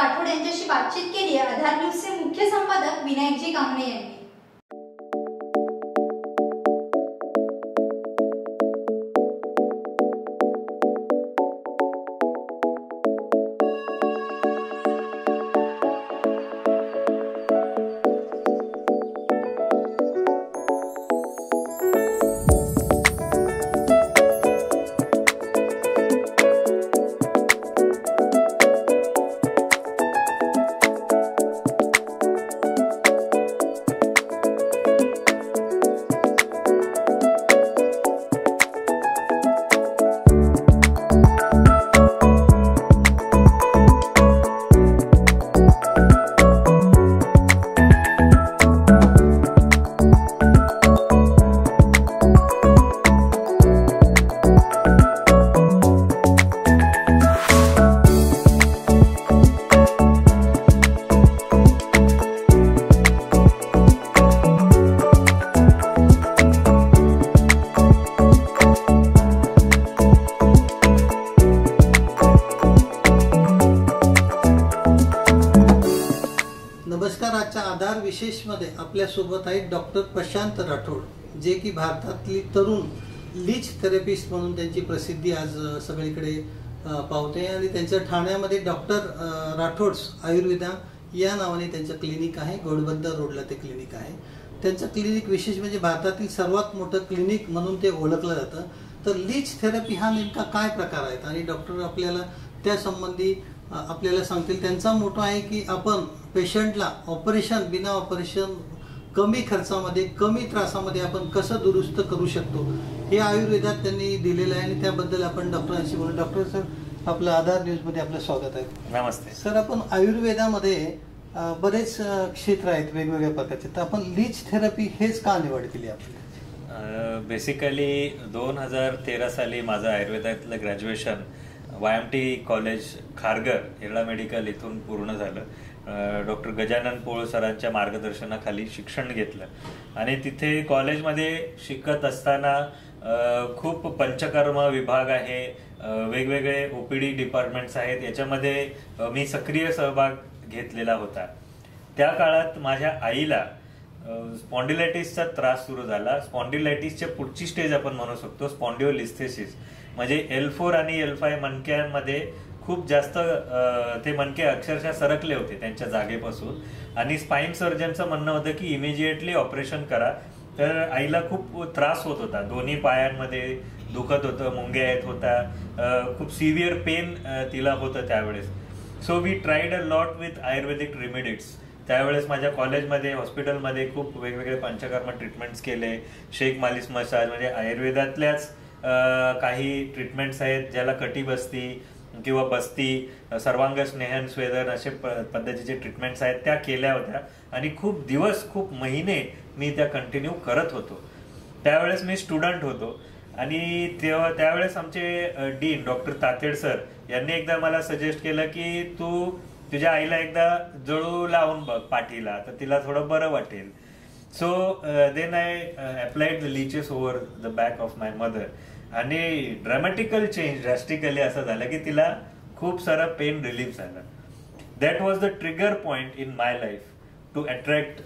राठोड यांच्याशी बातचीत केली आहे आधार न्यूजचे मुख्य संपादक विनायकजी कांगणे यांनी। नमस्कार। आजच्या आधार विशेष मध्ये आपल्या सोबत आहेत डॉक्टर प्रशांत राठोड, जे की भारतातली तरुण लीच थेरपिस्ट म्हणून त्यांची प्रसिद्धी आज सगळीकडे पावते आणि त्यांच्या ठाण्यामध्ये डॉक्टर राठोड्स आयुर्वेदा या नावाने त्यांचं क्लिनिक आहे। घोडबंदर रोडला ते क्लिनिक आहे। त्यांचं क्लिनिक विशेष म्हणजे भारतातील सर्वात मोठं क्लिनिक म्हणून ते ओळखलं जातं। तर लीच थेरपी हा नेमका काय प्रकार आहे आणि डॉक्टर आपल्याला त्या संबंधी आपल्याला सांगतील। त्यांचा मोठा आहे की आपण पेशंटला ऑपरेशन बिना ऑपरेशन कमी खर्चामध्ये कमी त्रासामध्ये आपण कसं दुरुस्त करू शकतो हे आयुर्वेदात त्यांनी दिलेलं आहे आणि त्याबद्दल आपण डॉक्टरांशी बोलू। डॉक्टर सर, आपलं आधार न्यूज मध्ये आपलं स्वागत आहे। नमस्ते सर, आपण आयुर्वेदामध्ये बरेच क्षेत्र आहेत वेगवेगळ्या प्रकारचे, तर आपण लीच थेरपी हेच का निवड केली आपण? बेसिकली 2013 साली माझं आयुर्वेदातलं graduation YMT college Kharghar Yerala medical इथून पूर्ण झालं। डॉक्टर गजानन पोळ सरांच्या मार्गदर्शनाखाली शिक्षण घेतलं आणि तिथे कॉलेजमध्ये शिकत असताना खूप पंचकर्म विभाग आहे, वेगवेगळे OPD डिपार्टमेंट्स आहेत, याच्यामध्ये मी सक्रिय सहभाग घेतलेला होता। त्या काळात माझ्या आईला स्पॉन्डिलायटिसचा त्रास सुरू झाला। स्पॉन्डिलायटिसच्या पुढची स्टेज आपण म्हणू शकतो स्पॉन्डिओलिस्थेसिस, म्हणजे L4 आणि L5 मणक्यांमध्ये खूप जास्त ते मणके अक्षरशः सरकले होते त्यांच्या जागेपासून आणि स्पाइन सर्जनचं म्हणणं होतं की इमिजिएटली ऑपरेशन करा। तर आईला खूप त्रास होत होता, दोन्ही पायांमध्ये दुखत होतं, मुंग्या येत होता, खूप सिव्हिअर पेन तिला होतं त्यावेळेस। So we tried a lot with ayurvedic remedies. त्यावेळेस माझ्या कॉलेजमध्ये हॉस्पिटलमध्ये खूप वेगवेगळे पंचकर्म ट्रीटमेंट्स केले, शेक मालिश मसाज, म्हणजे आयुर्वेदातल्याच काही ट्रीटमेंट्स आहेत ज्याला कटिबस्ती किंवा बस्ती, सर्वांग स्नेहन स्वेदन असे पद्धतीचे ट्रीटमेंट्स आहेत त्या केल्या होत्या आणि खूप दिवस खूप महिने मी त्या कंटिन्यू करत होतो। त्यावेळेस मी स्टुडंट होतो आणि त्यावेळेस आमचे डीन डॉक्टर तातेड सर यांनी एकदा मला सजेस्ट केलं की तू तुझ्या आईला एकदा जळू लावून बघ पाठीला, तर तिला थोडं बरं वाटेल। So then I applied the leeches over the back of my mother आणि ड्रामॅटिकल चेंज ड्रॅस्टिकली असं झालं की तिला खूप सारा पेन रिलीफ झाला। That was the trigger point in my life to attract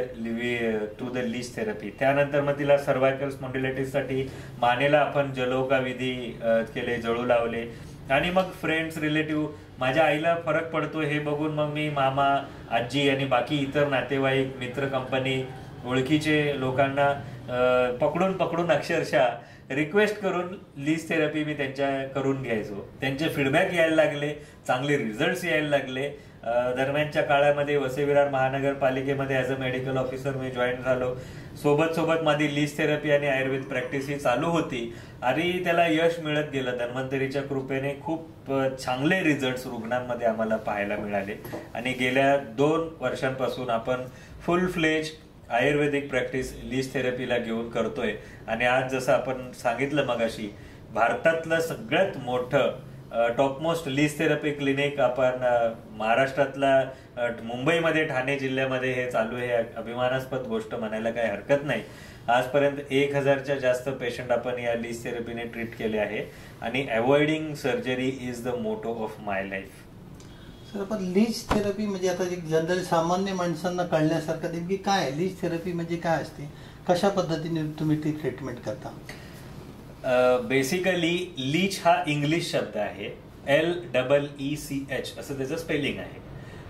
to the leech therapy. त्यानंतर मग तिला सर्वायकल स्पॉन्डिलायटिससाठी मानेला आपण जलोका विधी केले, जळू लावले आणि मग फ्रेंड्स रिलेटिव्ह माझ्या आईला फरक पडतो हे बघून मग मी मामा, आजी आणि बाकी इतर नातेवाईक, मित्र, कंपनी, ओळखीचे लोकांना पकडून पकडून अक्षरशः रिक्वेस्ट करून लीच थेरपी मी त्यांच्या करून घ्यायचो। त्यांचे फीडबॅक यायला लागले, चांगले रिझल्ट्स यायला लागले। दरम्यानच्या काळामध्ये वसई विरार महानगरपालिकेमध्ये ॲज अ मेडिकल ऑफिसर मी जॉईन झालो। सोबत सोबत माझी लीच थेरपी आणि आयुर्वेद प्रॅक्टिस ही चालू होती आणि त्याला यश मिळत गेलं। धन्वंतरीच्या कृपेने खूप चांगले रिझल्ट्स रुग्णांमध्ये आम्हाला पाहायला मिळाले आणि गेल्या 2 वर्षांपासून आपण फुल फ्लेज आयुर्वेदिक प्रॅक्टिस लीच थेरपीला घेऊन करतोय आणि आज जसं आपण सांगितलं मगाशी, भारतातलं सगळ्यात मोठं टॉपमोस्ट लीच थेरपी क्लिनिक आपण महाराष्ट्रातला मुंबईमध्ये ठाणे जिल्ह्यामध्ये हे चालू आहे। अभिमानास्पद गोष्ट म्हणायला काही हरकत नाही। आजपर्यंत 1000च्या जास्त पेशंट आपण या लीच थेरपीने ट्रीट केले आहे आणि avoiding surgery is the motto of my life. Sir पण लीच थेरपी म्हणजे आता एक जनरल सामान्य माणसांना कळण्यासारखं नेमकी काय आहे लीच थेरपी म्हणजे काय असते, कशा पद्धतीने तुम्ही ती ट्रीटमेंट करता? बेसिकली लीच हा इंग्लिश शब्द आहे, LEECH असं त्याचं स्पेलिंग आहे,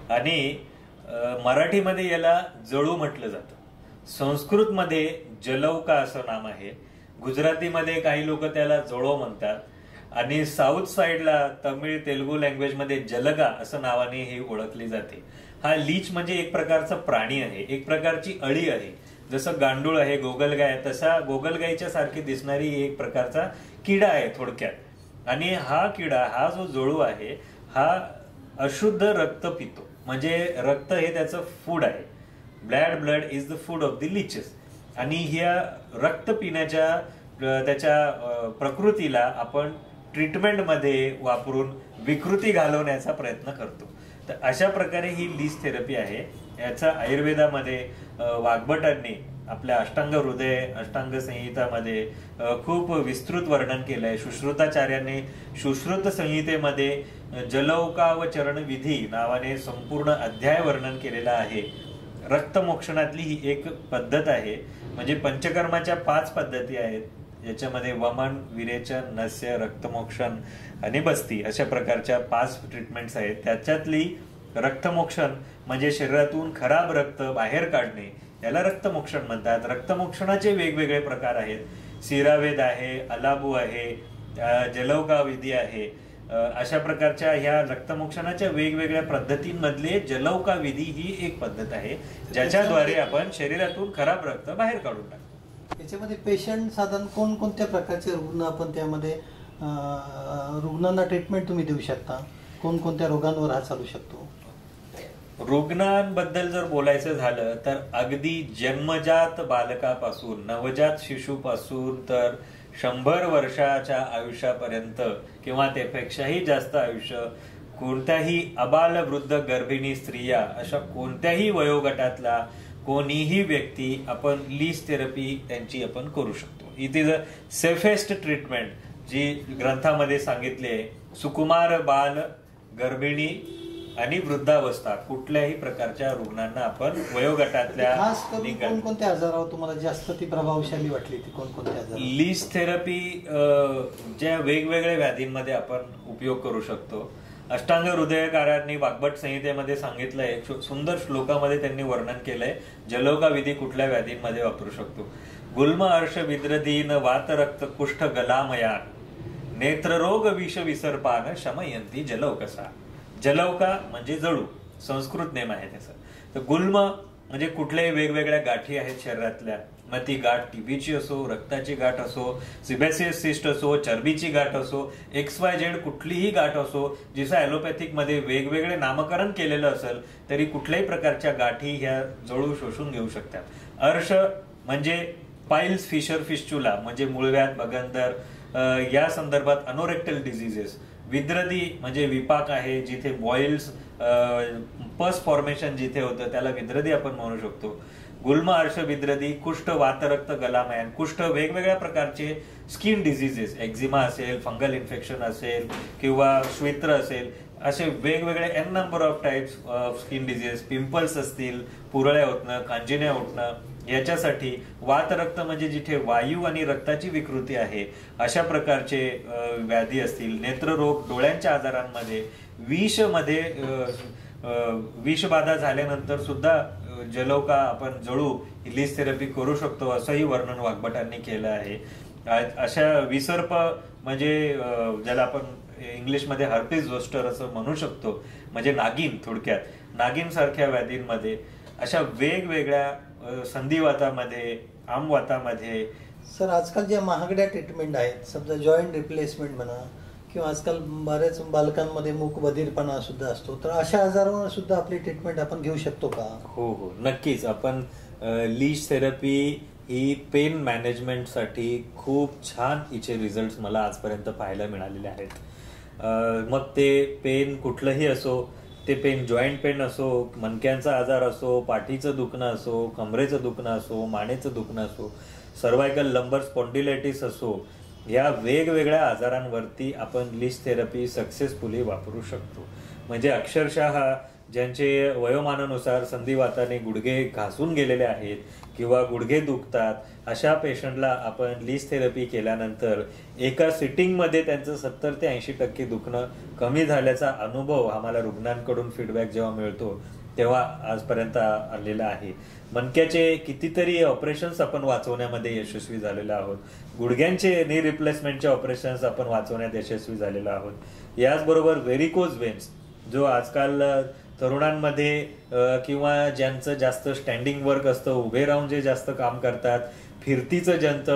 आणि मराठीमध्ये याला जळू म्हटलं जातं, संस्कृतमध्ये जलौका असं नाम आहे, गुजरातीमध्ये काही लोक त्याला जळो म्हणतात, आणि साऊथ साईडला तमिळ तेलुगू लँग्वेजमध्ये जलगा असं नावाने ही ओळखली जाते. हा लीच म्हणजे एक प्रकारचा प्राणी आहे, एक प्रकारची अळी आहे. जसं गांडूळ आहे, गोगलगाय, तसा गोगलगाईच्या सारखी दिसणारी एक प्रकारचा किडा आहे थोडक्यात. आणि हा किडा, हा जो जळू आहे, हा अशुद्ध रक्त पितो, म्हणजे रक्त हे त्याचं फूड आहे. Blood is the food of the leeches. आणि ह्या रक्त पिण्याच्या त्याच्या प्रकृतीला आपण ट्रीटमेंटमध्ये वापरून विकृती घालवण्याचा प्रयत्न करतो. तर अशा प्रकारे ही लीच थेरपी आहे. याचा आयुर्वेदामध्ये वाग्भटांनी आपल्या अष्टांग हृदय अष्टांग संहितामध्ये खूप विस्तृत वर्णन केलंय. सुश्रुताचार्यांनी सुश्रुत संहितेमध्ये जलौका व चरणविधी नावाने संपूर्ण अध्याय वर्णन केलेला आहे. रक्तमोक्षणातली ही एक पद्धत आहे. म्हणजे पंचकर्माच्या 5 पद्धती आहेत, याच्यामध्ये वमन, विरेचन, नस्य, रक्तमोक्षण आणि बस्ती अशा प्रकारच्या 5 ट्रीटमेंट्स आहेत. त्याच्यातली रक्तमोक्षण म्हणजे शरीरातून खराब रक्त बाहेर काढणे, याला रक्तमोक्षण म्हणतात. रक्तमोक्षणाचे वेगवेगळे प्रकार आहेत. सिरावेद आहे, अलाबू आहे, जलौका विधी आहे. अशा प्रकारच्या ह्या रक्तमोक्षणाच्या वेगवेगळ्या पद्धतींमधले जलौका विधी ही एक पद्धत आहे, ज्याच्याद्वारे आपण शरीरातून खराब रक्त बाहेर काढून टाकतो. याच्यामध्ये पेशंट साधारण कोणकोणत्या प्रकारचे रुग्ण आपण त्यामध्ये रुग्णांना ट्रीटमेंट तुम्ही देऊ शकता? कोणकोणत्या रोगांवर हा चालू शकतो? रुग्णांबद्दल जर बोलायचं झालं तर अगदी जन्मजात बालकापासून, नवजात शिशूपासून तर 100 वर्षाच्या आयुष्यापर्यंत किंवा त्यापेक्षाही जास्त आयुष्य, कोणत्याही अबाल वृद्ध गर्भिणी स्त्रिया, अशा कोणत्याही वयोगटातला कोणीही व्यक्ती आपण लीच थेरपी त्यांची आपण करू शकतो. It is a safest treatment जी ग्रंथामध्ये सांगितली आहे. सुकुमार बाल, गर्भिणी आणि वृद्धावस्था कुठल्याही प्रकारच्या रुग्णांना आपण वयोगटातल्या खास करून कोणकोणत्या आजारावर तुम्हाला जास्त ती प्रभावशाली वाटली? ती कोणकोणत्या आजार? लीच थेरपी ज्या वेगवेगळ्या व्याधींमध्ये आपण उपयोग करू शकतो. अष्टांग हृदयकारांनी वाग्भट संहितेमध्ये सांगितलंय, सुंदर श्लोकामध्ये त्यांनी वर्णन केलंय जलौका विधी कुठल्या व्याधींमध्ये वापरू शकतो. गुल्म अर्श विद्रदीन वात रक्त कुष्ठ गलामयान नेत्ररोग विष विसर्पान शमयंती जलौकसा. जलौका म्हणजे जळू, संस्कृत नेम आहे त्याचा. तर गुल्म म्हणजे कुठल्याही वेगवेगळ्या गाठी आहेत शरीरातल्या, मग ती गाठ टीबीची असो, रक्ताची गाठ असो, सिबेसियस सिस्ट असो, चरबीची गाठ असो, XYZ कुठलीही गाठ असो, जिचं ॲलोपॅथिक मध्ये वेगवेगळे नामकरण केलेलं असेल तरी कुठल्याही प्रकारच्या गाठी ह्या जळू शोषून घेऊ शकतात. अर्श म्हणजे पाइल्स, फिशर, फिस्चुला म्हणजे मूळव्याध, बगंदर, या संदर्भात अनोरेक्टल डिझिजेस. विद्रदी म्हणजे विपाक आहे, जिथे बॉइल्स, पस फॉर्मेशन जिथे होतं त्याला विद्रदी आपण म्हणू शकतो. गुल्म अर्श विद्रदी. कुष्ठ वातरक्त गलामयान, कुष्ठ वेगवेगळ्या प्रकारचे स्किन डिझिजेस, एक्झिमा असेल, फंगल इन्फेक्शन असेल किंवा श्वेत्र असेल, असे वेगवेगळे n number of types of skin disease. Pimples असतील, पुरळ्या होतणं, कांजिण्या उठणं, याच्यासाठी. वातरक्त म्हणजे जिथे वायू आणि रक्ताची विकृती आहे अशा प्रकारचे व्याधी असतील. नेत्ररोग, डोळ्यांच्या आजारांमध्ये. विषमध्ये विषबाधा झाल्यानंतर सुद्धा जलौका आपण जळू लीच थेरपी करू शकतो असंही वर्णन वाग्भटांनी केलं आहे. अशा विसर्प म्हणजे ज्याला आपण इंग्लिशमध्ये हर्पिस झोस्टर असं म्हणू शकतो, म्हणजे नागिन, थोडक्यात नागिन सारख्या व्याधींमध्ये, अशा वेगवेगळ्या संधिवातामध्ये, आमवातामध्ये. सर आजकाल ज्या महागड्या ट्रीटमेंट आहेत, समजा जॉईंट रिप्लेसमेंट म्हणा किंवा आजकाल बऱ्याच बालकांमध्ये मूकबधीरपणा सुद्धा असतो, तर अशा आजारावर सुद्धा आपली ट्रीटमेंट आपण घेऊ शकतो का? हो हो, नक्कीच. आपण लीच थेरपी ही पेन मॅनेजमेंटसाठी खूप छान हिचे रिझल्ट मला आजपर्यंत पाहायला मिळालेले आहेत. मग ते पेन कुठलंही असो, ते पेन जॉईंट पेन असो, मणक्यांचा आजार असो, पाठीचं दुखणं असो, कमरेचं दुखणं असो, मानेचं दुखणं असो, सर्वायकल लंबर स्पॉन्डिलायटिस असो, या वेगवेगळ्या आजारांवरती आपण लीच थेरपी सक्सेसफुली वापरू शकतो. म्हणजे अक्षरशः ज्यांचे वयोमानानुसार संधिवाताने गुडघे घासून गेलेले आहेत किंवा गुडघे दुखतात, अशा पेशंटला आपण लीच थेरपी केल्यानंतर एका सिटिंगमध्ये त्यांचं 70 ते 80% दुखणं कमी झाल्याचा अनुभव आम्हाला रुग्णांकडून फीडबॅक जेव्हा मिळतो तेव्हा आजपर्यंत आलेला आहे. मणक्याचे कितीतरी ऑपरेशन्स आपण वाचवण्यामध्ये यशस्वी झालेलो आहोत. गुडघ्यांचे नी रिप्लेसमेंटचे ऑपरेशन्स आपण वाचवण्यात यशस्वी झालेलो आहोत. याचबरोबर व्हेरिकोज वेन्स जो आजकाल तरुणांमध्ये किंवा ज्यांचं जास्त स्टँडिंग वर्क असतं, उभे राहून जे जास्त काम करतात, फिरतीचं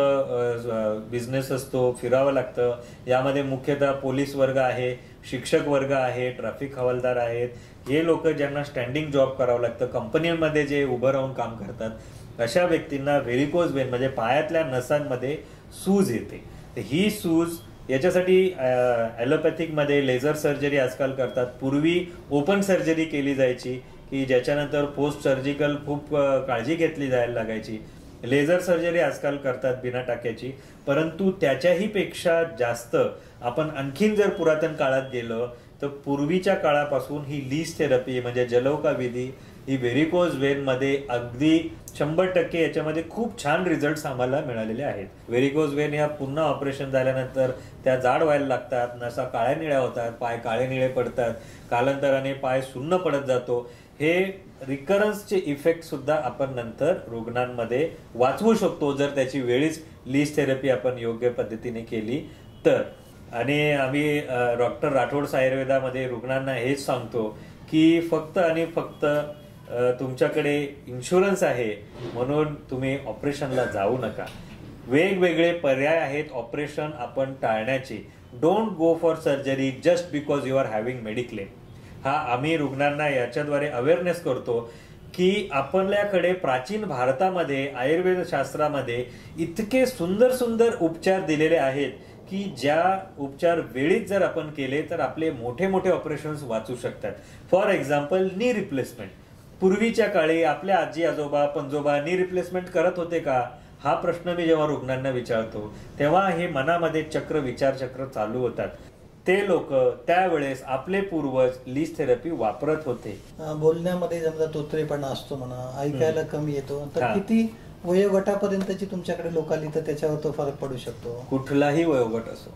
ज्यांचं बिझनेस असतो, फिरावं लागतं, यामध्ये मुख्यतः पोलीस वर्ग आहे, शिक्षक वर्ग आहे, ट्रॅफिक हवालदार आहेत, हे लोक ज्यांना स्टँडिंग जॉब करावं लागतं, कंपन्यांमध्ये जे उभं राहून काम करतात, अशा व्यक्तींना व्हेरिकोज वेन म्हणजे पायातल्या नसांमध्ये सूज येते. ही सूज याच्यासाठी ॲलोपॅथिकमध्ये लेझर सर्जरी आजकाल करतात. पूर्वी ओपन सर्जरी केली जायची की ज्याच्यानंतर पोस्ट सर्जिकल खूप काळजी घेतली जायला लागायची. लेझर सर्जरी आजकाल करतात बिना टाक्याची, परंतु त्याच्याही पेक्षा जास्त आपण आणखीन जर पुरातन काळात गेलो तर पूर्वीच्या काळापासून ही लीच थेरपी म्हणजे जलौका विधी ही व्हेरिकोज वेन मध्ये अगदी 100% याच्यामध्ये खूप छान रिझल्ट आम्हाला मिळालेले आहेत. व्हेरिकोज वेन ह्या पुन्हा ऑपरेशन झाल्यानंतर त्या जाड व्हायला लागतात, नसा काळ्या निळ्या होतात, पाय काळे निळे पडतात, कालांतराने पाय सुन्न पडत जातो. हे रिकरन्सचे इफेक्ट सुद्धा आपण नंतर रुग्णांमध्ये वाचवू शकतो जर त्याची वेळीच लीच थेरपी आपण योग्य पद्धतीने केली तर. आणि आम्ही डॉक्टर राठोड आयुर्वेदामध्ये रुग्णांना हेच सांगतो की फक्त आणि फक्त तुमच्याकडे इन्शुरन्स आहे म्हणून तुम्ही ऑपरेशनला जाऊ नका. वेगवेगळे पर्याय आहेत ऑपरेशन आपण टाळण्याचे. Don't go for surgery just because you are having mediclaim. हा आम्ही रुग्णांना याच्याद्वारे अवेअरनेस करतो की आपल्याकडे प्राचीन भारतामध्ये आयुर्वेद शास्त्रामध्ये इतके सुंदर सुंदर उपचार दिलेले आहेत की ज्या उपचार वेळीच जर आपण केले तर आपले मोठे मोठे ऑपरेशन्स वाचू शकतात. For example knee replacement. पूर्वीच्या काळी आपल्या आजी आजोबा पणजोबा नी रिप्लेसमेंट करत होते का, हा प्रश्न मी जेव्हा रुग्णांना विचारतो तेव्हा हे मनामध्ये विचारचक्र चालू होतात. ते लोक त्यावेळेस आपले पूर्वज लीच थेरपी वापरत होते. बोलण्यामध्ये समजा तोतरेपणा असतो म्हणा, ऐकायला कमी येतो, तर किती वयोगटापर्यंतची तुमच्याकडे लोक आली तर त्याच्यावर तो फरक पडू शकतो? कुठलाही वयोगट असो,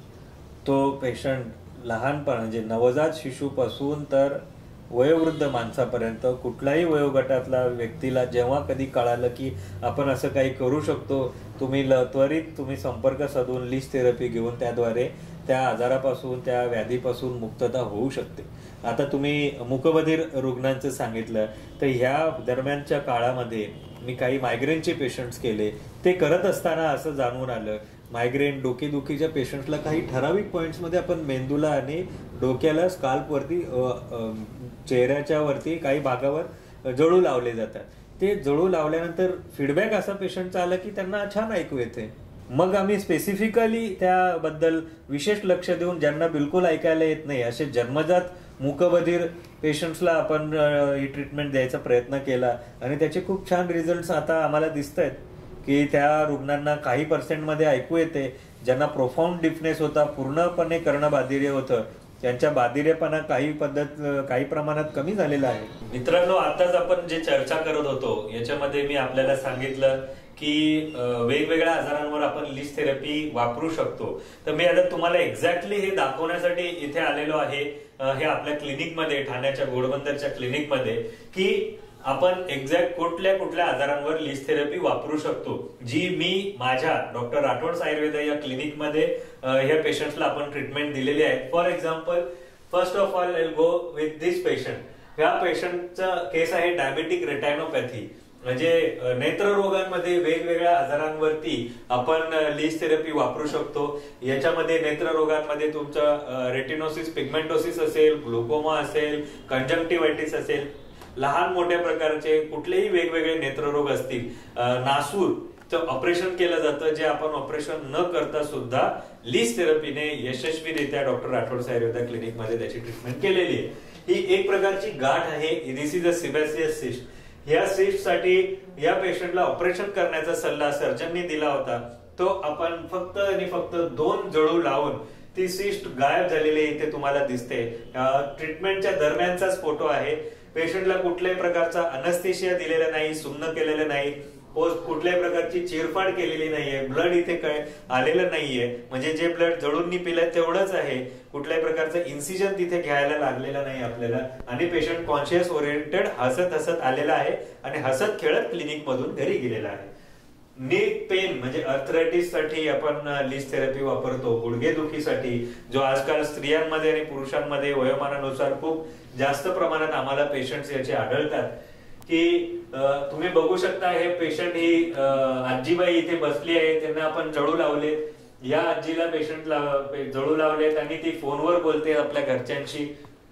तो पेशंट लहानपण म्हणजे नवजात शिशूपासून तर वयोवृद्ध माणसापर्यंत कुठल्याही वयोगटातल्या व्यक्तीला जेव्हा कधी कळालं की आपण असं काही करू शकतो, त्वरित तुम्ही संपर्क साधून लीच थेरपी घेऊन त्याद्वारे त्या आजारापासून त्या व्याधीपासून मुक्तता होऊ शकते. आता तुम्ही मूकबधीर रुग्णांचं सांगितलं तर ह्या दरम्यानच्या काळामध्ये मी काही मायग्रेनचे पेशंट्स केले. ते करत असताना असं जाणून आलं मायग्रेन डोकेदुखीच्या पेशंट्सला काही ठराविक पॉइंट्समध्ये आपण मेंदूला आणि डोक्याला स्काल्पवरती चेहऱ्याच्या वरती काही भागावर जळू लावले जातात. ते जळू लावल्यानंतर फीडबॅक असा पेशंटचा आला की त्यांना छान ऐकू येते. मग आम्ही स्पेसिफिकली त्याबद्दल विशेष लक्ष देऊन ज्यांना बिलकुल ऐकायला येत नाही असे जन्मजात मूकबधीर पेशंट्सला आपण ही ट्रीटमेंट द्यायचा प्रयत्न केला आणि त्याचे खूप छान रिझल्ट आता आम्हाला दिसत आहेत की त्या रुग्णांना काही पर्सेंटमध्ये ऐकू येते. ज्यांना प्रोफाऊंड डिफनेस होता, पूर्णपणे कर्णबाधिर्य होतं, त्यांच्या बाधिरेपणा काही प्रमाणात कमी झालेला आहे. मित्रांनो, आताच आपण जे चर्चा करत होतो याच्यामध्ये मी आपल्याला सांगितलं की वेगवेगळ्या आजारांवर आपण लीच थेरपी वापरू शकतो. तर मी आता तुम्हाला एक्झॅक्टली हे दाखवण्यासाठी इथे आलेलो आहे हे आपल्या क्लिनिकमध्ये, ठाण्याच्या घोडबंदरच्या क्लिनिकमध्ये, की आपण एक्झॅक्ट कुठल्या आजारांवर लीच थेरपी वापरू शकतो, जी मी माझ्या डॉक्टर राठोड आयुर्वेद या क्लिनिकमध्ये ह्या पेशंट्सला आपण ट्रीटमेंट दिलेली आहे. For example, first of all I go with this patient. ह्या पेशंटचा केस आहे डायबेटिक रेटायनोपॅथी, म्हणजे नेत्ररोगांमध्ये वेगवेगळ्या आजारांवरती आपण लीच थेरपी वापरू शकतो. याच्यामध्ये नेत्ररोगांमध्ये तुमचं रेटिनोसिस पिगमेंटोसिस असेल, ग्लुकोमा असेल, कंजंक्टिव्हायटिस असेल, लहान मोठ्या प्रकारचे कुठलेही वेगवेगळे नेत्ररोग असतील, नासूरचं ऑपरेशन केलं जातं जे आपण ऑपरेशन न करता सुद्धा लीच थेरपीने यशस्वीरित्या डॉक्टर राठोड आयुर्वेदा क्लिनिकमध्ये त्याची ट्रीटमेंट केलेली आहे. ही एक प्रकारची गाठ आहे. This is a sebaceous cyst. या सिस्ट साठी या पेशंटला ऑपरेशन करण्याचा सल्ला सर्जननी दिला होता. तो आपण फक्त आणि फक्त 2 जळू लावून ती सिस्ट गायब झालेली इथे तुम्हाला दिसते. ट्रीटमेंटच्या दरम्यानचाच फोटो आहे. पेशंटला कुठल्याही प्रकारचा अनस्थेशिया दिलेला नाही, सुन्न केलेलं नाही, कुठल्याही प्रकारची चिरफाड केलेली नाहीये, ब्लड इथे काय आलेलं नाहीये, म्हणजे जे ब्लड जळून पिलंय तेवढंच आहे. कुठल्याही प्रकारचं इन्सिजन तिथे घ्यायला लागलेलं नाही आपल्याला. आणि पेशंट कॉन्शियस ओरिएंटेड हसत हसत आलेला आहे आणि हसत खेळत क्लिनिक मधून घरी गेलेला आहे. नी पेन म्हणजे अर्थरायटिस साठी आपण लीच थेरपी वापरतो. गुडघेदुखीसाठी जो आजकाल स्त्रियांमध्ये आणि पुरुषांमध्ये वयोमानानुसार खूप जास्त प्रमाणात आम्हाला पेशंट्स याचे आढळतात की तुम्ही बघू शकता हे पेशंट ही आजीबाई इथे बसली आहे, त्यांना आपण जळू लावले. या आजीला पेशंटला जळू लावलेत आणि ती फोनवर बोलते आपल्या घरच्यांशी.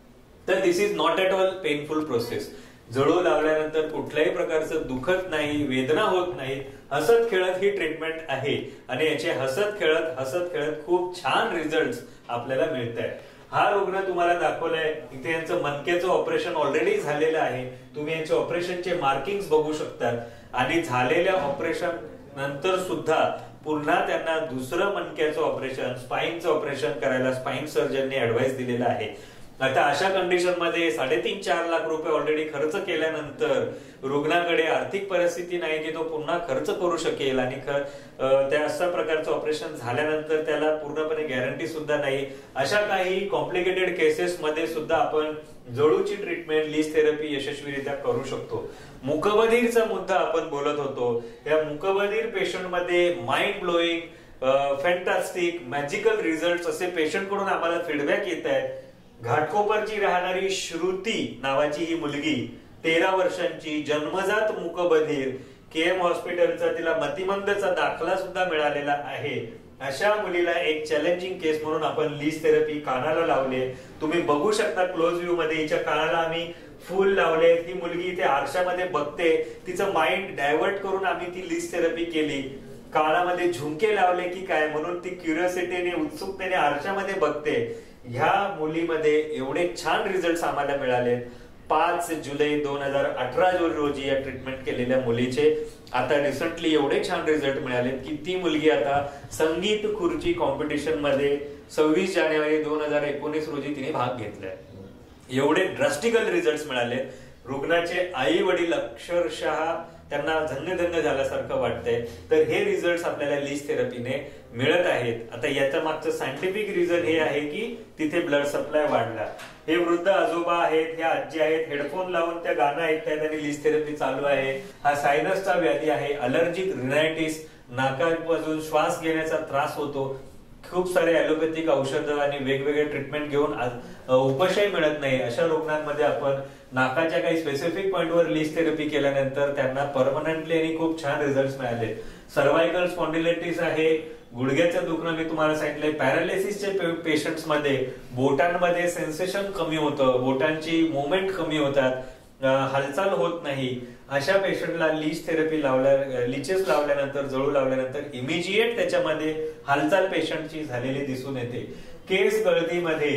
तर this is not at all painful process. जळू लावल्यानंतर कुठल्याही प्रकारचं दुखत नाही, वेदना होत नाही, हसत खेळत ही ट्रीटमेंट आहे आणि याचे हसत खेळत खूप छान रिझल्ट आपल्याला मिळत आहेत. हा रुग्ण तुम्हाला दाखवलाय इथे. यांचं मणक्याचं ऑपरेशन ऑलरेडी झालेलं आहे. तुम्ही यांचे ऑपरेशनचे मार्किंग्स बघू शकतात आणि झालेल्या ऑपरेशन नंतर सुद्धा पुन्हा त्यांना दुसरं मणक्याचं ऑपरेशन, स्पाईनचं ऑपरेशन करायला स्पाईन सर्जनने ऍडवाइस दिलेला आहे. आता अशा कंडिशन मध्ये 3.5-4 लाख रुपये ऑलरेडी खर्च केल्यानंतर रुग्णाकडे आर्थिक परिस्थिती नाही की तो पुन्हा खर्च करू शकेल आणि त्या अशा प्रकारचं ऑपरेशन झाल्यानंतर त्याला पूर्णपणे गॅरंटी सुद्धा नाही. अशा काही कॉम्प्लिकेटेड केसेस मध्ये सुद्धा आपण जळूची ट्रीटमेंट लीच थेरपी यशस्वीरित्या करू शकतो. मुकबधीरचा मुद्दा आपण बोलत होतो. या मुकबधीर पेशंट मध्ये mind blowing, fantastic, magical result असे पेशंट कडून आम्हाला फीडबॅक येत आहेत. घाटकोपरची राहणारी श्रुती नावाची ही मुलगी 13 वर्षांची, जन्मजात मुकबधीर, KM हॉस्पिटलचा तिला मतिमंदचा दाखला सुद्धा मिळालेला आहे. अशा मुलीला एक चॅलेंजिंग केस म्हणून आपण लीच थेरपी कानाला लावले. तुम्ही बघू शकता क्लोज व्ह्यू मध्ये हिच्या कानाला आम्ही फुल लावले. ही मुलगी इथे आरशामध्ये बघते, तिचं माइंड डायव्हर्ट करून आम्ही ती लीच थेरपी केली. कानामध्ये झुमके लावले की काय म्हणून ती क्युरिओसिटीने, उत्सुकतेने आरशामध्ये बघते. ह्या मुलीमध्ये एवढे छान रिझल्ट आम्हाला मिळाले. 5 जुलै 2018 रोजी या ट्रीटमेंट केलेल्या मुलीचे आता रिसेंटली एवढे छान रिझल्ट मिळाले की ती मुलगी आता संगीत खुर्ची कॉम्पिटिशन मध्ये 26 जानेवारी 2019 रोजी तिने भाग घेतलाय. एवढे ड्रास्टिकल रिझल्ट मिळाले. रुग्णाचे आई वडील अक्षरशः त्यांना धन्य झाल्यासारखं वाटतंय. तर हे रिझल्ट आपल्याला लीच थेरपीने मिळत आहेत. आता याच्या मागचं सायंटिफिक रिझन हे आहे की तिथे ब्लड सप्लाय वाढला. हे वृद्ध आजोबा आहेत, ह्या आजी आहेत, हेडफोन लावून त्या गाणं ऐकतायत आणि लीच थेरपी चालू आहे. हा सायनसचा व्याधी आहे, अलर्जिक रिनायटिस, नाकापासून श्वास घेण्याचा त्रास होतो. खूप सारे ॲलोपॅथिक औषधं आणि वेगवेगळे ट्रीटमेंट घेऊन उपशय मिळत नाही. अशा रुग्णांमध्ये आपण नाकाच्या काही स्पेसिफिक पॉइंटवर लीच थेरपी केल्यानंतर त्यांना परमनंटली आणि खूप छान रिझल्ट मिळाले. सर्व्हायकल स्पॉन्डिलायटिस आहे, गुडघ्याचं दुखणं मी तुम्हाला सांगितलंय. पॅरालिसिसचे पेशंट्स मध्ये बोटांमध्ये सेन्सेशन कमी होतं, बोटांची मुवमेंट कमी होतात, हालचाल होत नाही. अशा पेशंटला लीच थेरपी लीचेस लावल्यानंतर, जळू लावल्यानंतर इमिजिएट त्याच्यामध्ये हालचाल पेशंटची झालेली दिसून येते. केस गळतीमध्ये,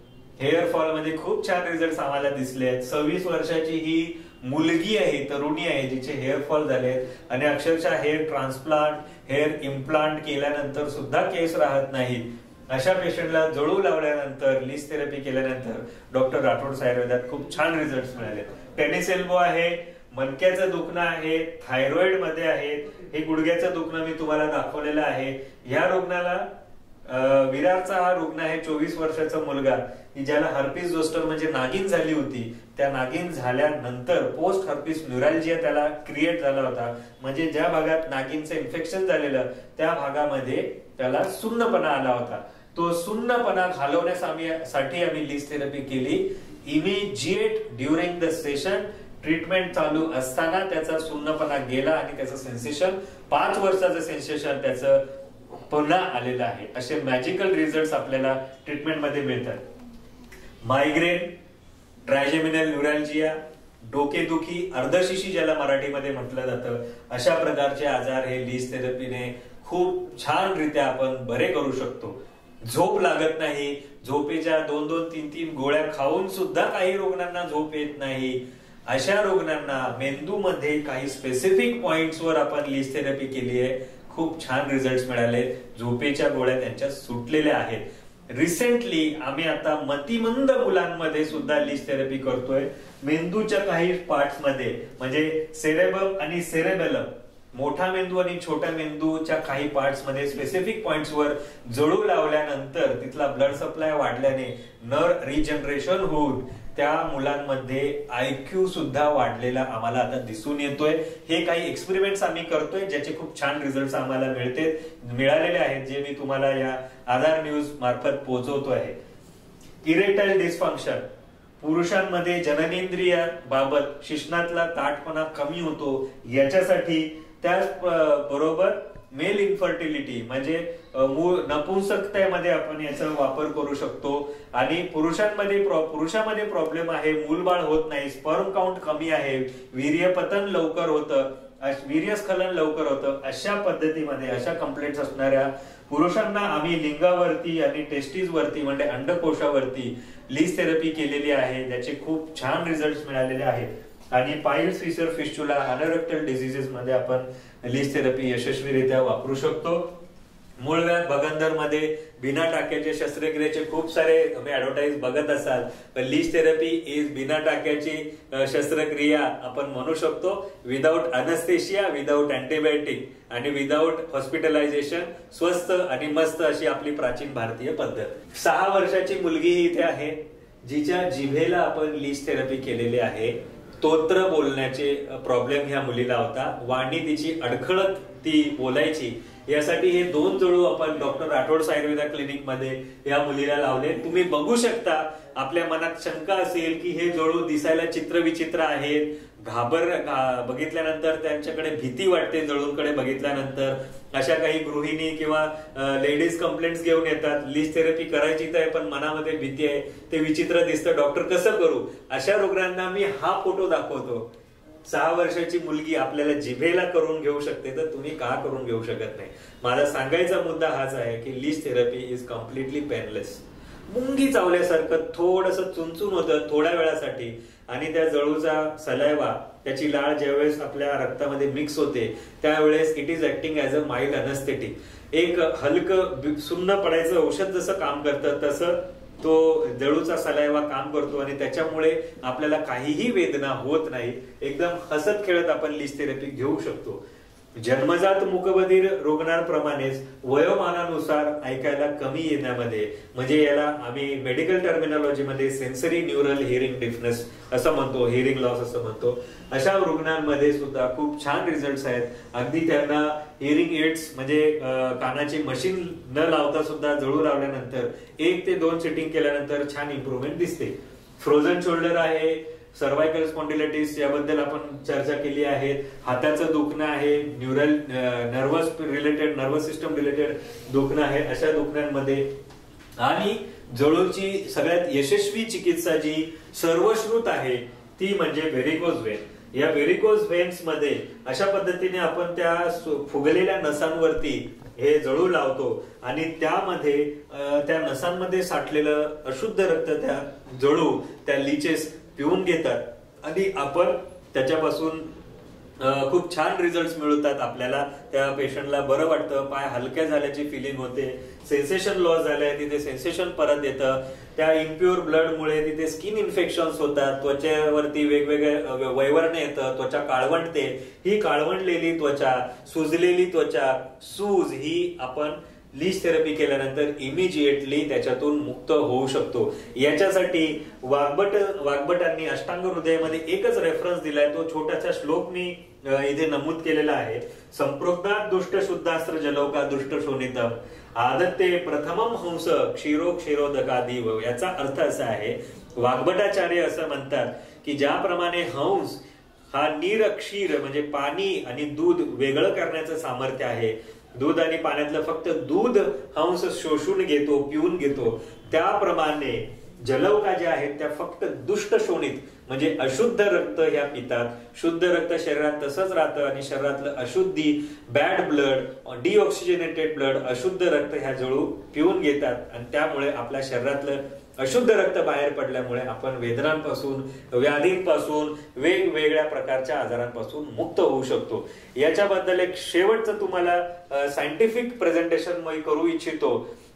हेअर फॉल मध्ये खूप छान रिझल्ट आम्हाला दिसले आहेत. 26 वर्षाची ही मुलगी आहे, तरुणी आहे, जिचे हेअर फॉल झाले आणि अक्षरशः हेअर ट्रान्सप्लांट, हेअर इम्प्लांट केल्यानंतर सुद्धा केस राहत नाही. अशा पेशंटला जळू लावल्यानंतर, लीच थेरपी केल्यानंतर डॉक्टर राठोड आयुर्वेदात खूप छान रिझल्ट मिळाले. टेनिस एल्बो आहे, मणक्याचं दुखणं आहे, थायरॉइड मध्ये आहे, हे गुडघ्याचं दुखणं मी तुम्हाला दाखवलेलं आहे. या रुग्णाला विरारचा हा रुग्ण आहे, 24 वर्षाचा मुलगा, की ज्याला हर्पिस जोस्टर म्हणजे नागिन झाली होती. त्या नागिन झाल्यानंतर पोस्ट हर्पिस न्यूरॅल्जिया त्याला क्रिएट झाला होता. म्हणजे ज्या भागात नागिनचं इन्फेक्शन झालेलं त्या भागामध्ये त्याला सुन्नपणा आला होता. तो सुन्नपणा घालवण्यासाठी आम्ही लीच थेरपी केली. Immediate during the session, treatment चालू असताना त्याचा सुन्नपणा गेला आणि त्याचं सेन्सेशन, 5 वर्षाचं सेन्सेशन त्याचं पुन्हा आलेलं आहे. असे मॅजिकल रिझल्ट आपल्याला ट्रीटमेंट मध्ये मिळतात. मायग्रेन, ट्रायजेमिनल न्यूरॅल्जिया, डोकेदुखी, अर्धशिशी ज्याला मराठीमध्ये म्हटलं जातं, अशा प्रकारचे आजार हे लीच थेरपीने खूप छान रित्या आपण बरे करू शकतो. झोप लागत नाही, झोपेच्या 2-2, 3-3 गोळ्या खाऊन सुद्धा काही रुग्णांना झोप येत नाही. अशा रुग्णांना मेंदूमध्ये काही स्पेसिफिक पॉइंट्सवर आपण लीच थेरपी केली आहे. खूप छान रिझल्ट मिळाले. झोपेच्या गोळ्या त्यांच्या सुटलेल्या आहेत. रिसेंटली आम्ही आता मतिमंद मुलांमध्ये सुद्धा लीच थेरपी करतोय. मेंदूच्या काही पार्ट्स मध्ये म्हणजे सेरेबम आणि सेरेबेलम, मोठा मेंदू आणि छोट्या मेंदूच्या काही पार्ट्स मध्ये स्पेसिफिक पॉइंट्सवर जळू लावल्यानंतर तिथला ब्लड सप्लाय वाढल्याने नर्व रिजनरेशन होऊन त्या मुलांमध्ये IQ सुद्धा वाढलेला आम्हाला आता दिसून येतोय. हे काही एक्सपेरिमेंट्स आम्ही करतोय ज्याचे खूप छान रिझल्ट आम्हाला मिळालेले आहेत, जे मी तुम्हाला या आधार न्यूज मार्फत पोहोचवतो आहे. इरेक्टाईल डिस्फंक्शन, पुरुषांमध्ये जननेंद्रियाबाबत शिश्नातला ताठपणा कमी होतो, याच्यासाठी त्याच बरोबर मेल इन्फर्टिलिटी म्हणजे नपुंसकतेमध्ये आपण याचा वापर करू शकतो. आणि पुरुषामध्ये प्रॉब्लेम आहे, मूलबाळ होत नाही, स्पर्म काउंट कमी आहे, वीर्यपतन लवकर होतं, वीर्यस्खलन लवकर होतं, अशा पद्धतीमध्ये अशा कंप्लेंट्स असणाऱ्या पुरुषांना आम्ही लिंगावरती आणि टेस्टीज वरती म्हणजे अंडकोशावरती लीच थेरपी केलेली आहे, ज्याचे खूप छान रिझल्ट मिळालेले आहेत. आणि piles fissure fistula anorectal diseases मध्ये आपण लीच थेरपी यशस्वीरित्या वापरू शकतो. मूळव्याध बगंदर मध्ये बिना टाक्याचे शस्त्रक्रियेचे खूप सारे तुम्ही ऍडव्हर्टाईज बघत असाल, पण लीच थेरपी इज बिना टाक्याची शस्त्रक्रिया आपण म्हणू शकतो, विदाऊट अनस्थेशिया, विदाऊट अँटीबायोटिक आणि विदाऊट हॉस्पिटलायझेशन. स्वस्त आणि मस्त अशी आपली प्राचीन भारतीय पद्धत. 6 वर्षाची मुलगी इथे आहे, जिच्या जिभेला आपण लीच थेरपी केलेली आहे. स्तोत्र बोलण्याचे प्रॉब्लेम ह्या मुलीला होता, वाणी तिची अडखळत ती बोलायची, यासाठी हे 2 जळू आपण डॉक्टर राठोड आयुर्वेदा क्लिनिक मध्ये या मुलीला लावले. तुम्ही बघू शकता, आपल्या मनात शंका असेल की हे जळू दिसायला चित्रविचित्र आहेत, बघितल्यानंतर त्यांच्याकडे भीती वाटते, जळूंकडे बघितल्यानंतर अशा काही गृहिणी किंवा लेडीज कंप्लेंट्स घेऊन येतात, लीच थेरपी करायची तर पण मनामध्ये भीती आहे, ते विचित्र दिसतं, डॉक्टर कसं करू. अशा रुग्णांना मी हा फोटो दाखवतो. 6 वर्षाची मुलगी आपल्याला जिभेला करून घेऊ शकते, तर तुम्ही का करून घेऊ शकत नाही. माझा सांगायचा मुद्दा हाच आहे की leech therapy is completely painless. मुंगी चावल्यासारखं थोडंसं चुनचुन होतं थोड्या वेळासाठी, आणि त्या जळूचा सलायवा, त्याची लाळ ज्यावेळेस आपल्या रक्तामध्ये मिक्स होते त्यावेळेस it is acting as a mild anaesthetic. एक हलकं सुन्न पडायचं औषध जसं काम करतं तसं तो जळूचा सलायवा काम करतो, आणि त्याच्यामुळे आपल्याला काहीही वेदना होत नाही. एकदम हसत खेळत आपण लीच थेरपी घेऊ शकतो. जन्मजात मूकबधीर रुग्णांप्रमाणेच वयोमानानुसार ऐकायला कमी येण्यामध्ये, म्हणजे याला आम्ही मेडिकल टर्मिनॉलॉजीमध्ये सेन्सरी न्यूरल हिअरिंग डिफनेस असं म्हणतो, हिअरिंग लॉस असं म्हणतो, अशा रुग्णांमध्ये सुद्धा खूप छान रिझल्ट आहेत. अगदी त्यांना हिअरिंग एड्स म्हणजे कानाची मशीन न लावता सुद्धा जळू लावल्यानंतर 1 ते 2 सिटिंग केल्यानंतर छान इम्प्रुव्हमेंट दिसते. फ्रोझन शोल्डर आहे, सर्वायकल स्पॉन्डिलायटिस याबद्दल आपण चर्चा केली आहे, हाताचं दुखणं आहे, नर्वस सिस्टम रिलेटेड दुखणं आहे, अशा दुखण्यांमध्ये. आणि जळूची सगळ्यात यशस्वी चिकित्सा जी सर्वश्रुत आहे ती म्हणजे व्हेरिकोज व्हेन. या व्हेरिकोज व्हेन्स मध्ये अशा पद्धतीने आपण त्या फुगलेल्या नसांवरती हे जळू लावतो, आणि त्यामध्ये त्या नसांमध्ये साठलेलं अशुद्ध रक्त त्या जळू, त्या लीचेस पिऊन घेतात, आणि आपण त्याच्यापासून खूप छान रिझल्ट मिळतात. आपल्याला त्या पेशंटला बरं वाटतं, पाय हलक्या झाल्याची फिलिंग होते, सेन्सेशन लॉस झालंय तिथे सेन्सेशन परत येतं. त्या इम्प्युअर ब्लडमुळे तिथे स्किन इन्फेक्शन्स होतात, त्वचेवरती वेगवेगळे वैवर्ण येतं, त्वचा काळवंडते. ही काळवंडलेली त्वचा, सुजलेली त्वचा, सूज ही आपण लीच थेरपी केल्यानंतर इमिजिएटली त्याच्यातून मुक्त होऊ शकतो. याच्यासाठी वाग्भटांनी अष्टांग हृदयामध्ये एकच रेफरन्स दिलाय, तो छोटासा श्लोक मी इथे नमूद केलेला आहे. संप्रोक्तात् दुष्ट शुद्धास्त्र जलौका दुष्ट शोणितम आदत्ते प्रथमम हंस क्षीरो क्षीरोदकादिव. याचा अर्थ असा आहे, वाग्भटाचार्य असं म्हणतात की ज्याप्रमाणे हंस हा नीर क्षीर म्हणजे पाणी आणि दूध वेगळं करण्याचं सामर्थ्य आहे, दूध आणि पाण्यातलं फक्त दूध हंस शोषून घेतो, पिऊन घेतो, त्याप्रमाणे जलौका ज्या आहेत त्या फक्त दुष्ट शोणित म्हणजे अशुद्ध रक्त ह्या पितात. शुद्ध रक्त शरीरात तसंच राहतं, आणि शरीरातलं अशुद्धी, बॅड ब्लड, डिऑक्सिजनेटेड ब्लड, अशुद्ध रक्त ह्या जळू पिऊन घेतात, आणि त्यामुळे आपल्या शरीरातलं अशुद्ध रक्त बाहेर पडल्यामुळे आपण वेदनांपासून, व्याधींपासून, वेगवेगळ्या प्रकारच्या आजारांपासून मुक्त होऊ शकतो. याच्याबद्दल एक शेवटचं तुम्हाला सायंटिफिक प्रेझेंटेशन मी करू इच्छितो.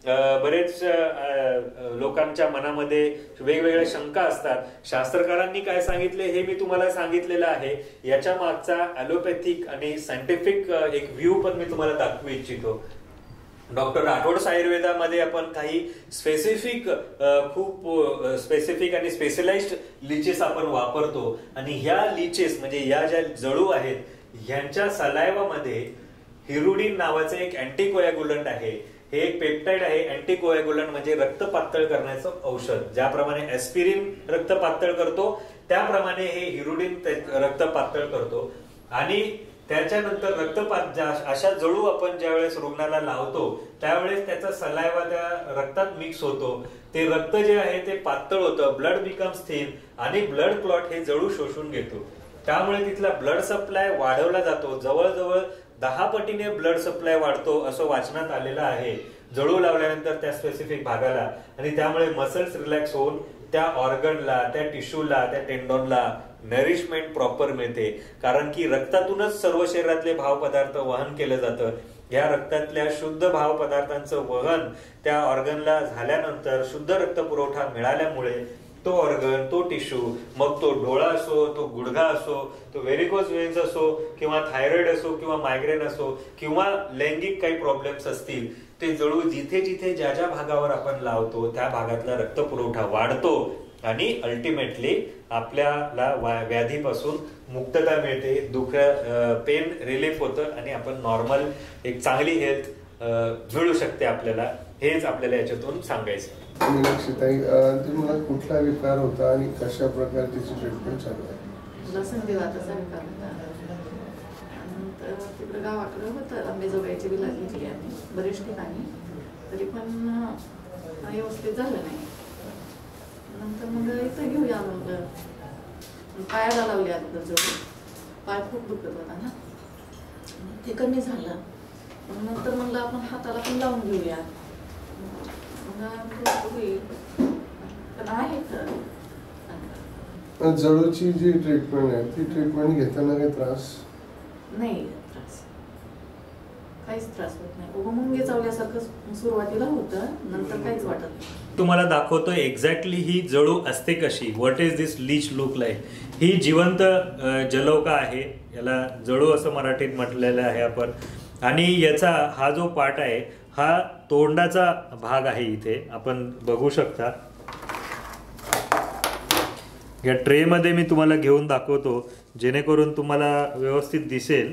बरेच लोकांच्या मनामध्ये वेगवेगळ्या शंका असतात. शास्त्रकारांनी काय सांगितले हे मी तुम्हाला सांगितलेलं आहे. याच्या मागचा ॲलोपॅथिक आणि सायंटिफिक एक व्ह्यू पण मी तुम्हाला दाखवू इच्छितो. डॉक्टर राठोड आयुर्वेदामध्ये आपण काही स्पेसिफिक खूप स्पेसिफिक आणि स्पेशलाइज्ड लिचेस आपण वापरतो आणि ह्या लिचेस म्हणजे या ज्या जळू आहेत ह्यांच्या सलायवामध्ये हिरुडिन नावाचं एक अँटीकोॲग्युलंट आहे. हे एक पेप्टाइड आहे. अँटीकोॲग्युलंट म्हणजे रक्त पातळ करण्याचं औषध. ज्याप्रमाणे ॲस्पिरिन रक्त पातळ करतो त्याप्रमाणे हे हिरुडिन रक्त पातळ करतो. आणि त्याच्यानंतर रक्तपात अशा जळू आपण ज्यावेळेस रुग्णाला लावतो त्यावेळेस त्याचा सलायवा त्या रक्तात मिक्स होतो. ते रक्त जे आहे ते पातळ होतं. ब्लड बिकम्स थिन आणि ब्लड क्लॉट हे जळू शोषून घेतो. त्यामुळे तिथला ब्लड सप्लाय वाढवला जातो. जवळजवळ 10 पटीने ब्लड सप्लाय वाढतो असं वाचनात आलेलं आहे जळू लावल्यानंतर त्या स्पेसिफिक भागाला. आणि त्यामुळे मसल्स रिलॅक्स होऊन त्या ऑर्गनला, त्या टिश्यूला, त्या टेंडॉनला नरिशमेंट प्रॉपर मिळते. कारण की रक्तातूनच सर्व शरीरातले भाव पदार्थ वहन केलं जातं. या रक्तातल्या शुद्ध भाव पदार्थांचं वहन त्या ऑर्गनला झाल्यानंतर शुद्ध रक्त पुरवठा मिळाल्यामुळे तो ऑर्गन, तो टिश्यू, मग तो डोळा असो, तो गुडघा असो, तो व्हेरिकोज व्हेन्स असो किंवा थायरॉइड असो किंवा मायग्रेन असो किंवा लैंगिक काही प्रॉब्लेम्स असतील, ते जळू जिथे जिथे ज्या ज्या भागावर आपण लावतो त्या भागातला रक्त पुरवठा वाढतो आणि अल्टिमेटली आपल्याला व्याधीपासून मुक्तता मिळते. दुःख, पेन रिलीफ होतं आणि आपण नॉर्मल एक चांगली हेल्थ मिळू शकते आपल्याला. हेच आपल्याला याच्यातून सांगायचं. मीनाक्षीताई, तुम्हाला कुठला विकार होता आणि कशा प्रकारे त्याची ट्रीटमेंट चालू आहे? मला संधिवाताचा विकार होता. नंतर तिकडे गावाकडे होतं आंबेजोगाईची विलाज घेतली आम्ही बरेच ठिकाणी, तरी पण व्यवस्थित झालं नाही. नंतर मग इथं घेऊया म्हणलं, पायाला लावली अगोदर जवळ. पाय खूप दुखत होता ना, ते कमी झालं. नंतर म्हणलं आपण हाताला पण लावून घेऊया, पण आहे तर. जळूची जी ट्रीटमेंट आहे ती ट्रीटमेंट घेताना काही त्रास नाही, त्रास काहीच त्रास होत नाही. मुंगे चावल्यासारखं सुरुवातीला होतं, नंतर काहीच वाटत नाही. तुम्हाला दाखवतो एक्झॅक्टली ही जळू असते कशी. What is this leech look like. ही जिवंत जलौका आहे. याला जळू असं मराठीत म्हटलेलं आहे आपण. आणि याचा हा जो पार्ट आहे हा तोंडाचा भाग आहे. इथे आपण बघू शकता. या ट्रेमध्ये मी तुम्हाला घेऊन दाखवतो जेणेकरून तुम्हाला व्यवस्थित दिसेल.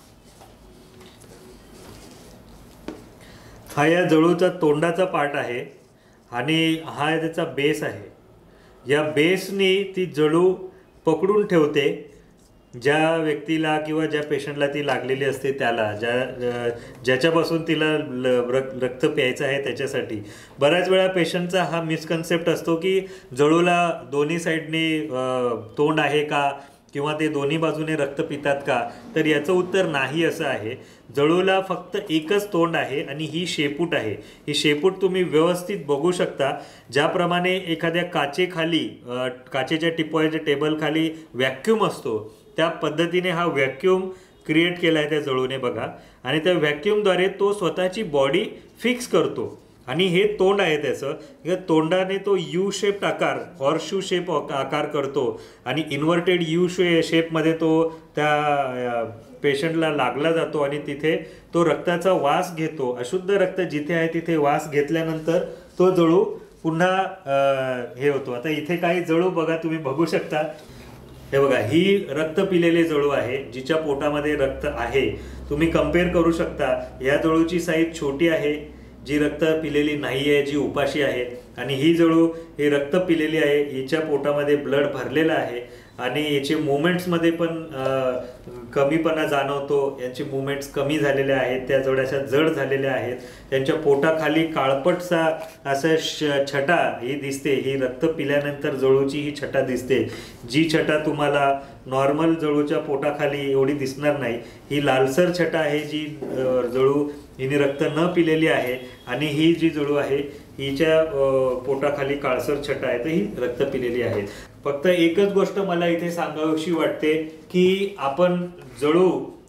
हा या जळूचा तोंडाचा पार्ट आहे आणि हा त्याचा बेस आहे. या बेसनी ती जळू पकडून ठेवते ज्या व्यक्तीला किंवा ज्या पेशंटला ती लागलेली असते त्याला, ज्याच्यापासून तिला रक्त प्यायचं आहे त्याच्यासाठी. बऱ्याच वेळा पेशंटचा हा मिसकन्सेप्ट असतो की जळूला दोन्ही साईडनी तोंड आहे का किंवा ते दोन्ही बाजूने रक्त पितात का. तर याचं उत्तर नाही असं आहे. जळूला फक्त एकच तोंड आहे आणि ही शेपूट आहे. ही शेपूट तुम्ही व्यवस्थित बघू शकता. ज्याप्रमाणे एखाद्या काचेखाली, काचेच्या टिपॉयच्या टेबलखाली व्हॅक्यूम असतो त्या पद्धतीने हा व्हॅक्यूम क्रिएट केला आहे त्या जळूने बघा. आणि त्या व्हॅक्यूमद्वारे तो स्वतःची बॉडी फिक्स करतो. आणि हे तोंड आहे त्याचं. तोंडाने तो यू शेप आकार, हॉर्सशू शेप आकार करतो आणि इन्व्हर्टेड यू शेपमध्ये तो त्या पेशंटला लागला जातो आणि तिथे तो रक्ताचा वास घेतो. अशुद्ध रक्त जिथे आहे तिथे वास घेतल्यानंतर तो जळू पुन्हा हे होतो. आता इथे काही जळू बघा, तुम्ही बघू शकता. हे बघा, ही रक्त पिलेले जळू आहे जिच्या पोटामध्ये रक्त आहे. तुम्ही कम्पेअर करू शकता. या जळूची साईज छोटी आहे जी रक्त पिलेली नाही आहे, जी उपाशी आहे. आणि ही जळू ही रक्त पिलेली आहे, हिच्या पोटामध्ये ब्लड भरलेलं आहे आणि याचे मुवमेंट्समध्ये पण कमीपणा जाणवतो. यांचे मुवमेंट्स कमी झालेले आहेत, त्या थोड्याशा जड झालेल्या आहेत. त्यांच्या पोटाखाली काळपटसा असं छटा ही दिसते. ही रक्त पिल्यानंतर जळूची ही छटा दिसते. जी छटा तुम्हाला नॉर्मल जळूच्या पोटाखाली एवढी दिसणार नाही. ही लालसर छटा आहे जी जळू हिने रक्त न पिलेली आहे. आणि ही जी जळू आहे हिच्या पोटाखाली काळसर छटा आहे तर ही रक्त पिलेली आहे. फक्त एकच गोष्ट मला इथे सांगावीशी वाटते की आपण जळू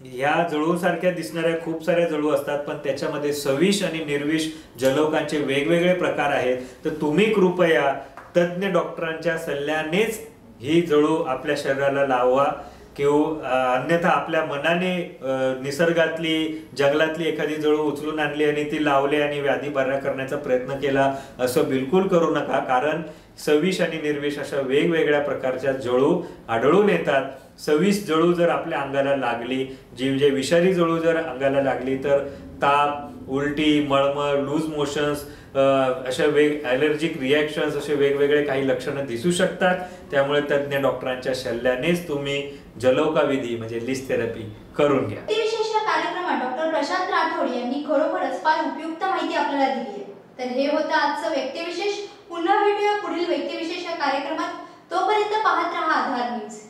ह्या जळूसारख्या दिसणाऱ्या खूप साऱ्या जळू असतात, पण त्याच्यामध्ये सविष आणि निर्विष जलौकांचे वेगवेगळे प्रकार आहेत. तर तुम्ही कृपया तज्ज्ञ डॉक्टरांच्या सल्ल्यानेच ही जळू आपल्या शरीराला लावा, किंवा अन्यथा आपल्या मनाने निसर्गातली जंगलातली एखादी जळू उचलून आणली आणि ती लावली आणि व्याधी बरा करण्याचा प्रयत्न केला असं बिलकुल करू नका. कारण सविष आणि निर्विष अशा वेगवेगळ्या प्रकारच्या जळू आढळून येतात. सविष जळू जर आपल्या अंगाला लागली, जी म्हणजे विषारी जळू जर अंगाला लागली तर ताप, उलटी, मळमळ, लूज मोशन्स, अशा ॲलर्जिक रिॲक्शन्स असे वेगवेगळे काही लक्षणं दिसू शकतात. त्यामुळे तज्ज्ञ डॉक्टरांच्या सल्ल्यानेच तुम्ही जलौका विधी म्हणजे लिच थेरपी करून घ्या. व्यक्तिविशेष या कार्यक्रमात डॉक्टर प्रशांत राठोड यांनी खरोखरच फार उपयुक्त माहिती आपल्याला दिली आहे. तर हे होतं आजचं व्यक्तिविशेष. पुन्हा भेटूया पुढील व्यक्तिविशेष या कार्यक्रमात. तोपर्यंत पाहत रहा आधार न्यूज.